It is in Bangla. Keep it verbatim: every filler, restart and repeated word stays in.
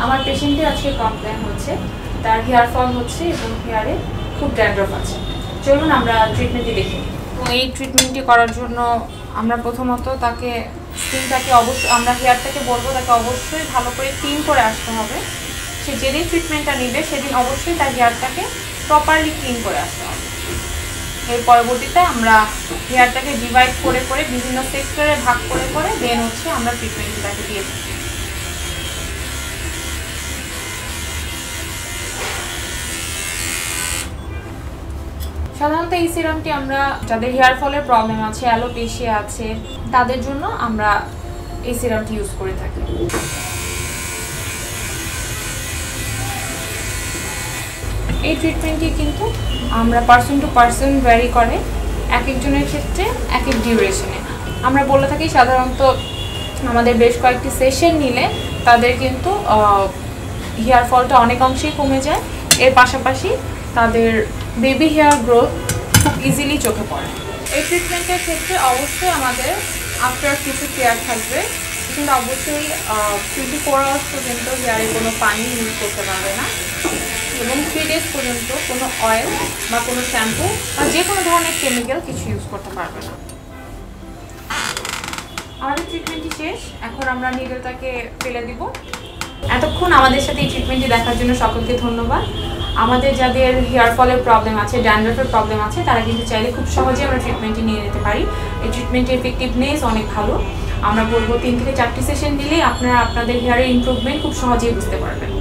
আমার পেশেন্টের আজকে কমপ্লেন হচ্ছে তার হেয়ার ফল হচ্ছে এবং হেয়ারে খুব ড্যান্ড্রফ আছে। চলুন আমরা ট্রিটমেন্টটি দেখি। এবং এই ট্রিটমেন্টটি করার জন্য আমরা প্রথমত তাকে স্কিনটাকে অবশ্যই আমরা হেয়ারটাকে বলবো তাকে অবশ্যই ভালো করে ক্লিন করে আসতে হবে। সে যেদিন ট্রিটমেন্টটা নেবে সেদিন অবশ্যই তার হেয়ারটাকে প্রপারলি ক্লিন করে আসতে হবে। এর পরবর্তীতে আমরা হেয়ারটাকে ডিভাইড করে করে বিভিন্ন সেক্টরে ভাগ করে করে দেন হচ্ছে আমরা ট্রিটমেন্টটাকে দিয়ে থাকি। সাধারণত এই সিরামটি আমরা যাদের হেয়ার ফলের প্রবলেম আছে, অ্যালোপেশিয়া আছে, তাদের জন্য আমরা এই সিরামটি ইউজ করে থাকি। এই ট্রিটমেন্টটি কিন্তু আমরা পার্সন টু পার্সন ভ্যারি করে, এক একজনের ক্ষেত্রে এক এক ডিউরেশনে। আমরা বলে থাকি সাধারণত আমাদের বেশ কয়েকটি সেশন নিলে তাদের কিন্তু হেয়ার ফলটা অনেক অংশেই কমে যায়। এর পাশাপাশি তাদের বেবি হেয়ার গ্রোথ খুব ইজিলি চোখে পড়ে। এই ট্রিটমেন্টের ক্ষেত্রে অবশ্যই আমাদের আফটার কিছু কেয়ার থাকবে, কিন্তু অবশ্যই টোয়েন্টি ফোর আওয়ার্স পর্যন্ত হেয়ারে কোনো পানি ইউজ করতে পারবে না এবং থ্রি ডেজ পর্যন্ত কোনো অয়েল বা কোনো শ্যাম্পু বা যে কোনো ধরনের কেমিক্যাল কিছু ইউজ করতে পারবে না। আমাদের ট্রিটমেন্টটি শেষ, এখন আমরা নিডলটাকে ফেলে দিব। এতক্ষণ আমাদের সাথে এই ট্রিটমেন্টটি দেখার জন্য সকলকে ধন্যবাদ। আমাদের যাদের হেয়ার ফলের প্রবলেম আছে, ড্যান্ড্রফের প্রবলেম আছে, তারা কিন্তু চাইলে খুব সহজে আমরা ট্রিটমেন্টটি নিয়ে নিতে পারি। এই ট্রিটমেন্টের এফেক্টিভনেস অনেক ভালো। আমরা বলবো তিন থেকে চারটি সেশন দিলেই আপনারা আপনাদের হেয়ারের ইমপ্রুভমেন্ট খুব সহজেই বুঝতে পারবেন।